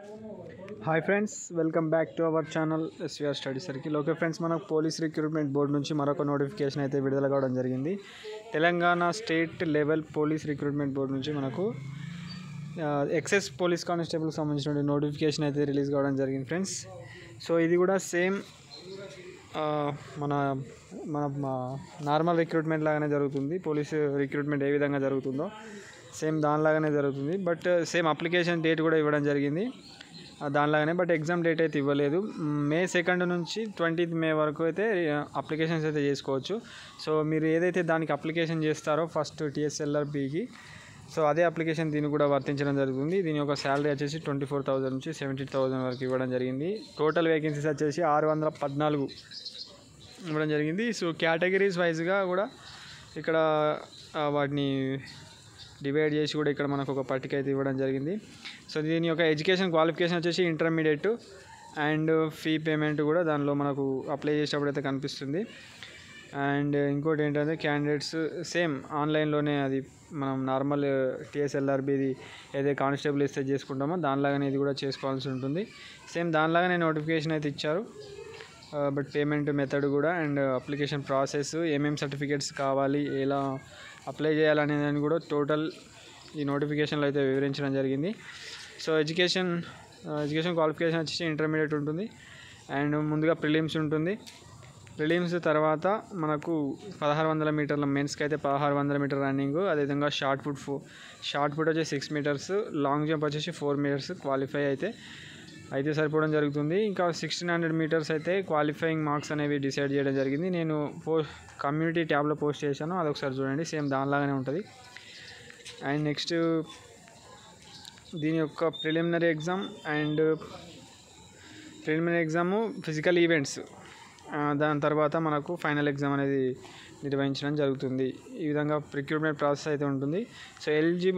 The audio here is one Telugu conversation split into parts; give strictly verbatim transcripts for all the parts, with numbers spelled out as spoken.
Hi friends, welcome back to our channel SVR study circle. Okay friends, మనకు పోలీస్ రిక్రూట్మెంట్ బోర్డు నుంచి మరొక నోటిఫికేషన్ అయితే విడుదల కావడం జరిగింది. Telangana state level police recruitment board నుంచి మనకు ఎక్సెస్ పోలీస్ కానిస్టేబుల్కి సంబంధించిన నోటిఫికేషన్ అయితే రిలీజ్ కావడం జరిగింది ఫ్రెండ్స్. సో ఇది కూడా సేమ్ మన మన నార్మల్ రిక్రూట్మెంట్ లాగానే జరుగుతుంది. పోలీసు రిక్రూట్మెంట్ ఏ విధంగా జరుగుతుందో సేమ్ దానిలాగానే జరుగుతుంది. బట్ సేమ్ అప్లికేషన్ డేట్ కూడా ఇవ్వడం జరిగింది దానిలాగానే. బట్ ఎగ్జామ్ డేట్ అయితే ఇవ్వలేదు. మే సెకండ్ నుంచి ట్వంటీత్ మే వరకు అయితే అప్లికేషన్స్ అయితే చేసుకోవచ్చు. సో మీరు ఏదైతే దానికి అప్లికేషన్ చేస్తారో ఫస్ట్ టీఎస్ఎల్ఆర్బికి, సో అదే అప్లికేషన్ దీన్ని కూడా వర్తించడం జరుగుతుంది. దీని యొక్క శాలరీ వచ్చేసి ట్వంటీ ఫోర్ థౌజండ్ నుంచి సెవెంటీ థౌజండ్ వరకు ఇవ్వడం జరిగింది. టోటల్ వేకెన్సీస్ వచ్చేసి ఆరు వందల పద్నాలుగు ఇవ్వడం జరిగింది. సో కేటగిరీస్ వైజ్గా కూడా ఇక్కడ వాటిని డివైడ్ చేసి కూడా ఇక్కడ మనకు ఒక పట్టిక అయితే ఇవ్వడం జరిగింది. సో దీని యొక్క ఎడ్యుకేషన్ క్వాలిఫికేషన్ వచ్చేసి ఇంటర్మీడియట్ అండ్ ఫీ పేమెంట్ కూడా దానిలో మనకు అప్లై చేసేటప్పుడు అయితే కనిపిస్తుంది. అండ్ ఇంకోటి ఏంటంటే క్యాండిడేట్స్ సేమ్ ఆన్లైన్లోనే అది మనం నార్మల్ టీఎస్ఎల్ఆర్బిది ఏదైతే కానిస్టేబుల్ ఇస్తే చేసుకుంటామో దానిలాగానే ఇది కూడా చేసుకోవాల్సి ఉంటుంది. సేమ్ దానిలాగానే నోటిఫికేషన్ అయితే ఇచ్చారు. బట్ పేమెంట్ మెథడ్ కూడా అండ్ అప్లికేషన్ ప్రాసెస్, ఏమేమి సర్టిఫికేట్స్ కావాలి, ఎలా అప్లై చేయాలనేదాన్ని కూడా టోటల్ ఈ నోటిఫికేషన్లో అయితే వివరించడం జరిగింది. సో ఎడ్యుకేషన్ ఎడ్యుకేషన్ క్వాలిఫికేషన్ వచ్చేసి ఇంటర్మీడియట్ ఉంటుంది. అండ్ ముందుగా ప్రిలిమ్స్ ఉంటుంది. ప్రిలిమ్స్ తర్వాత మనకు పదహారు వందల మీటర్ల మెన్స్కి అయితే పదహారు వందల మీటర్ రన్నింగ్, అదేవిధంగా షార్ట్ పుట్ ఫో షార్ట్ పుట్ వచ్చేసి సిక్స్ మీటర్స్, లాంగ్ జంప్ వచ్చేసి ఫోర్ మీటర్స్ క్వాలిఫై అయితే అయితే సరిపోవడం జరుగుతుంది. ఇంకా సిక్స్టీన్ హండ్రెడ్ మీటర్స్ అయితే క్వాలిఫైయింగ్ మార్క్స్ అనేవి డిసైడ్ చేయడం జరిగింది. నేను పో కమ్యూనిటీ ట్యాబ్లో పోస్ట్ చేశాను, అదొకసారి చూడండి. సేమ్ దానిలాగానే ఉంటుంది. అండ్ నెక్స్ట్ దీని యొక్క preliminary exam and preliminary exam physical events, దాని తర్వాత మనకు ఫైనల్ ఎగ్జామ్ అనేది నిర్వహించడం జరుగుతుంది. ఈ విధంగా రిక్రూట్మెంట్ ప్రాసెస్ అయితే ఉంటుంది. సో ఎల్జీ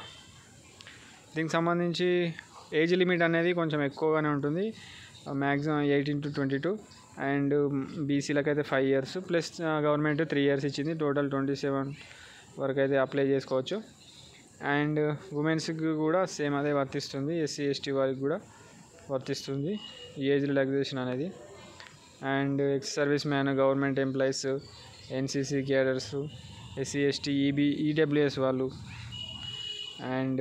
దీనికి సంబంధించి ఏజ్ లిమిట్ అనేది కొంచెం ఎక్కువగానే ఉంటుంది. Maximum eighteen to twenty two and బీసీలకు అయితే five years plus government three years ఇచ్చింది. టోటల్ ట్వంటీ సెవెన్ వరకు అయితే అప్లై చేసుకోవచ్చు. అండ్ ఉమెన్స్కి కూడా సేమ్ అదే వర్తిస్తుంది. ఎస్సీ ఎస్టీ వారికి కూడా వర్తిస్తుంది ఈ ఏజ్ రిలాక్సేషన్ అనేది. And ex service man, government employees, NCC cadres, SC ST, EB EWS వాళ్ళు అండ్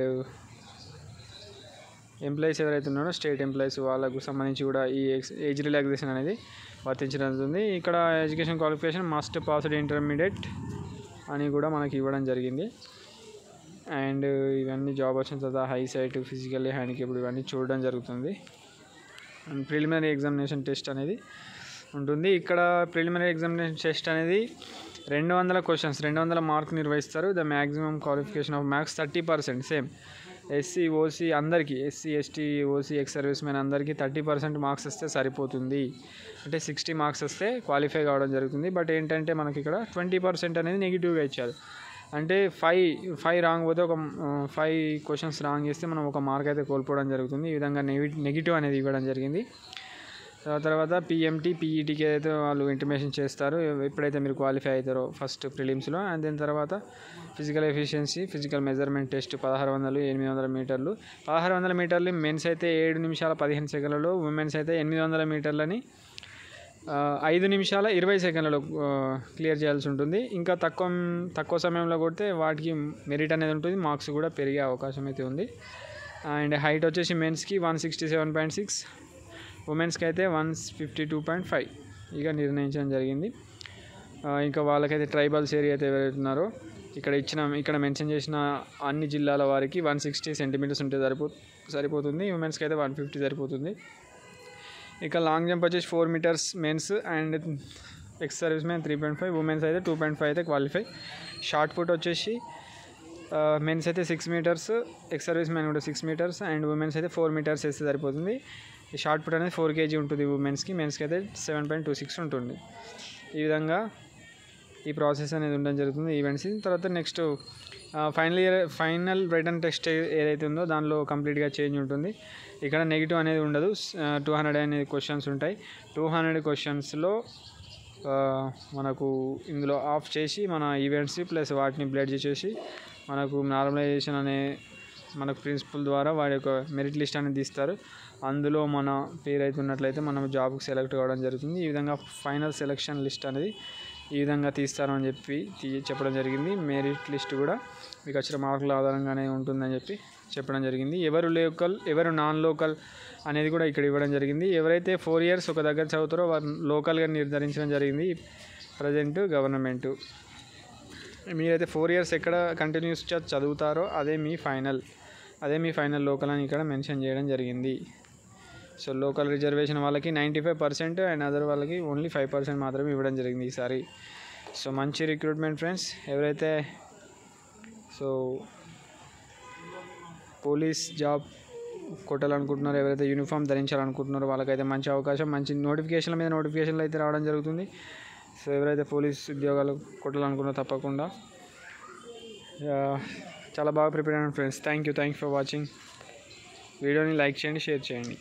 ఎంప్లాయీస్ ఎవరైతే ఉన్నారో స్టేట్ ఎంప్లాయీస్ వాళ్ళకు సంబంధించి కూడా ఈ ఏజ్ రిలాక్సేషన్ అనేది వర్తించడం జరుగుతుంది. ఇక్కడ education qualification must passed intermediate అని కూడా మనకి ఇవ్వడం జరిగింది. అండ్ ఇవన్నీ జాబ్ వచ్చిన తర్వాత హై సైట్, ఫిజికల్లీ హ్యాండిక్యాప్డ్ ఇవన్నీ చూడడం జరుగుతుంది. అండ్ ప్రిలిమినరీ ఎగ్జామినేషన్ టెస్ట్ అనేది ఉంటుంది. ఇక్కడ ప్రిలిమినరీ ఎగ్జామినేషన్ టెస్ట్ అనేది రెండు వందల క్వశ్చన్స్ రెండు వందల మార్క్ నిర్వహిస్తారు. The maximum qualification of maths thirty percent same SC OC అందరికీ, SC ST OC ex service man అందరికీ థర్టీ పర్సెంట్ మార్క్స్ వస్తే సరిపోతుంది. అంటే సిక్స్టీ మార్క్స్ వస్తే క్వాలిఫై కావడం జరుగుతుంది. బట్ ఏంటంటే మనకి ఇక్కడ ట్వంటీ పర్సెంట్ అనేది నెగిటివ్గా ఇచ్చారు. అంటే ఫైవ్ ఫైవ్ రాంగ్ పోతే ఒక ఫైవ్ క్వశ్చన్స్ రాంగ్ చేస్తే మనం ఒక మార్క్ అయితే కోల్పోవడం జరుగుతుంది. ఈ విధంగా నెగి నెగిటివ్ అనేది ఇవ్వడం జరిగింది. తర్వాత పిఎంటీ పీఈటీకి అయితే వాళ్ళు ఇంటిమేషన్ చేస్తారు ఎప్పుడైతే మీరు క్వాలిఫై అవుతారో ఫస్ట్ ప్రిలిమ్స్లో. అండ్ దాని తర్వాత physical efficiency, physical measurement test పదహారు వందలు ఎనిమిది వందల మీటర్లు పదహారు వందల మీటర్లు మెన్స్ అయితే ఏడు నిమిషాల పదిహేను సెకండ్లలో, ఉమెన్స్ అయితే ఎనిమిది వందల మీటర్లని ఐదు నిమిషాల ఇరవై సెకండ్లలో క్లియర్ చేయాల్సి ఉంటుంది. ఇంకా తక్కువ తక్కువ సమయంలో కొడితే వాటికి మెరిట్ అనేది ఉంటుంది, మార్క్స్ కూడా పెరిగే అవకాశం అయితే ఉంది. అండ్ హైట్ వచ్చేసి మెన్స్కి one sixty seven point six ఉమెన్స్కి అయితే one fifty two point five ఇక నిర్ణయించడం జరిగింది. ఇంకా వాళ్ళకైతే ట్రైబల్స్ ఏరియా అయితే ఎవరైతున్నారో ఇక్కడ ఇచ్చిన ఇక్కడ మెన్షన్ చేసిన అన్ని జిల్లాల వారికి వన్ సిక్స్టీ సెంటీమీటర్స్ ఉంటే సరిపో సరిపోతుంది ఉమెన్స్కి అయితే వన్ ఫిఫ్టీ సరిపోతుంది. ఇక లాంగ్ జంప్ వచ్చేసి four meters men's and ex service man three point five women's అయితే టూ పాయింట్ ఫైవ్ అయితే క్వాలిఫై. షార్ట్ పుట్ వచ్చేసి మెన్స్ అయితే six meters, ex service man కూడా సిక్స్ మీటర్స్ అండ్ ఉమెన్స్ అయితే ఫోర్ మీటర్స్ వేస్తే సరిపోతుంది. ఈ షార్ట్ పుట్ అనేది ఫోర్ కేజీ ఉంటుంది ఉమెన్స్కి, మెన్స్కి అయితే సెవెన్ పాయింట్ టూ సిక్స్ ఉంటుంది. ఈ విధంగా ఈ ప్రాసెస్ అనేది ఉండడం జరుగుతుంది ఈవెంట్స్. తర్వాత next final year final written test ఏదైతే ఉందో దానిలో కంప్లీట్గా చేంజ్ ఉంటుంది. ఇక్కడ నెగిటివ్ అనేది ఉండదు. టూ హండ్రెడ్ అనేది క్వశ్చన్స్ ఉంటాయి. టూ హండ్రెడ్ క్వశ్చన్స్లో మనకు ఇందులో ఆఫ్ చేసి మన ఈవెంట్స్ ప్లస్ వాటిని బ్లడ్ చేసేసి మనకు నార్మలైజేషన్ అనే మనకు ప్రిన్సిపల్ ద్వారా వారి యొక్క మెరిట్ లిస్ట్ అనేది తీస్తారు. అందులో మన పేరు అయితే ఉన్నట్లయితే మనం జాబ్కి సెలెక్ట్ కావడం జరుగుతుంది. ఈ విధంగా ఫైనల్ సెలెక్షన్ లిస్ట్ అనేది ఈ విధంగా తీస్తారు అని చెప్పి తీ చెప్పడం జరిగింది. మెరిట్ లిస్ట్ కూడా మీకు వచ్చిన మార్కుల ఆధారంగానే ఉంటుందని చెప్పి చెప్పడం జరిగింది. ఎవరు లోకల్ ఎవరు నాన్ లోకల్ అనేది కూడా ఇక్కడ ఇవ్వడం జరిగింది. ఎవరైతే ఫోర్ ఇయర్స్ ఒక దగ్గర చదువుతారో వారు లోకల్గా నిర్ధారించడం జరిగింది ప్రజెంట్ గవర్నమెంట్. మీరైతే ఫోర్ ఇయర్స్ ఎక్కడ కంటిన్యూస్గా చదువుతారో అదే మీ ఫైనల్ అదే మీ ఫైనల్ లోకల్ అని ఇక్కడ మెన్షన్ చేయడం జరిగింది. సో లోకల్ రిజర్వేషన్ వాళ్ళకి ninety five percent and other వాళ్ళకి ఓన్లీ ఫైవ్ పర్సెంట్ మాత్రమే ఇవ్వడం జరిగింది ఈసారి. సో మంచి రిక్రూట్మెంట్ ఫ్రెండ్స్. ఎవరైతే సో పోలీస్ జాబ్ కొట్టాలనుకుంటున్నారో, ఎవరైతే యూనిఫామ్ ధరించాలనుకుంటున్నారో వాళ్ళకైతే మంచి అవకాశం, మంచి నోటిఫికేషన్ల మీద నోటిఫికేషన్లు అయితే రావడం జరుగుతుంది. సో ఎవరైతే పోలీస్ ఉద్యోగాలు కొట్టాలనుకున్నారో తప్పకుండా చాలా బాగా ప్రిపేర్ అయ్యాను friends. Thank you thank you for watching. వీడియోని లైక్ చేయండి, షేర్ చేయండి.